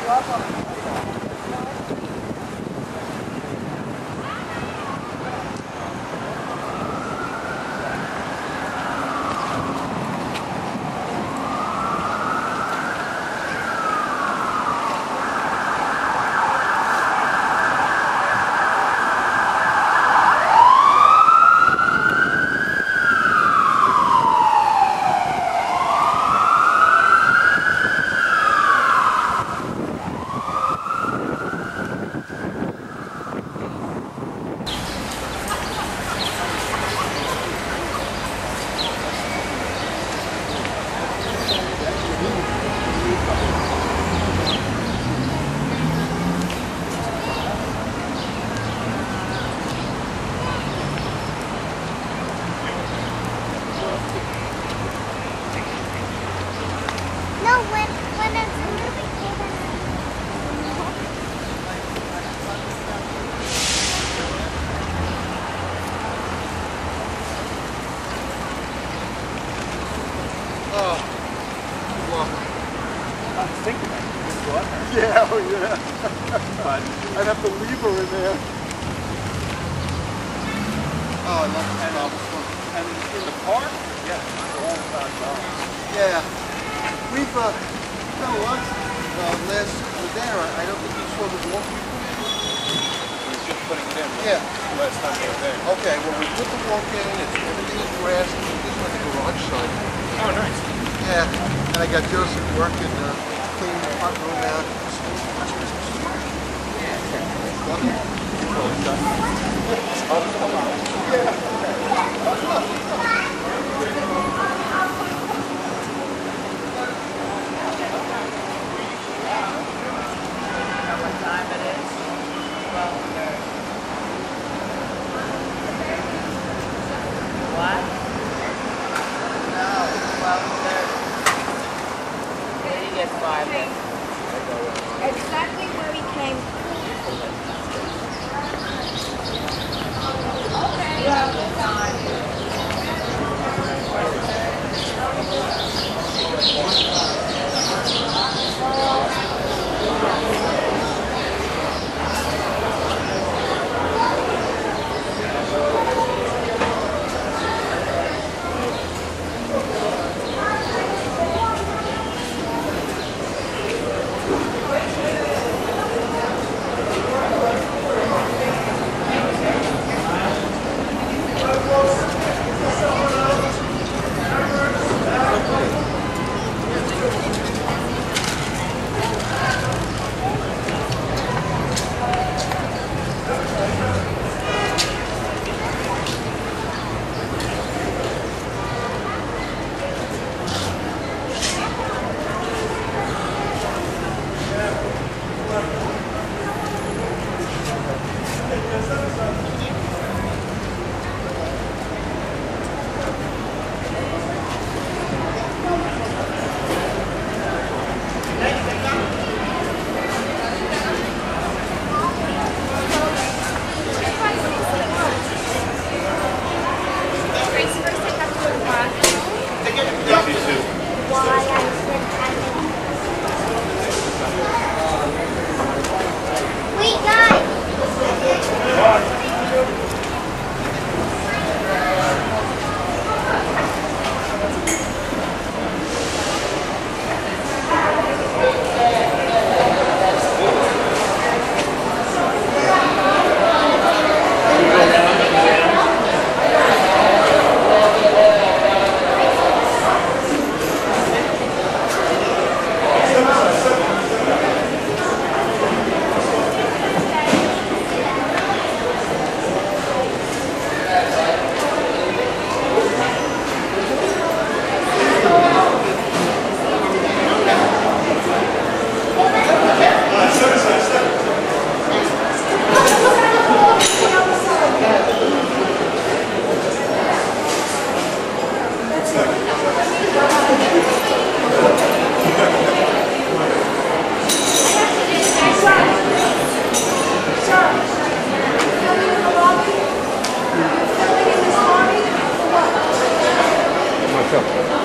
Yeah, oh yeah. But I'd have to leave her in there. Oh, I love the cobblestone. And in the park? Yeah, all about dollars. Yeah. We've done once last there. I don't think you saw the walking. He was just putting it in. Yeah. Last time they were there. Okay, well we put the walk in, everything is grass, this is like a garage site. Oh, nice. Yeah, and I got Joseph working, cleaning the front room out. Exactly where he came Myself.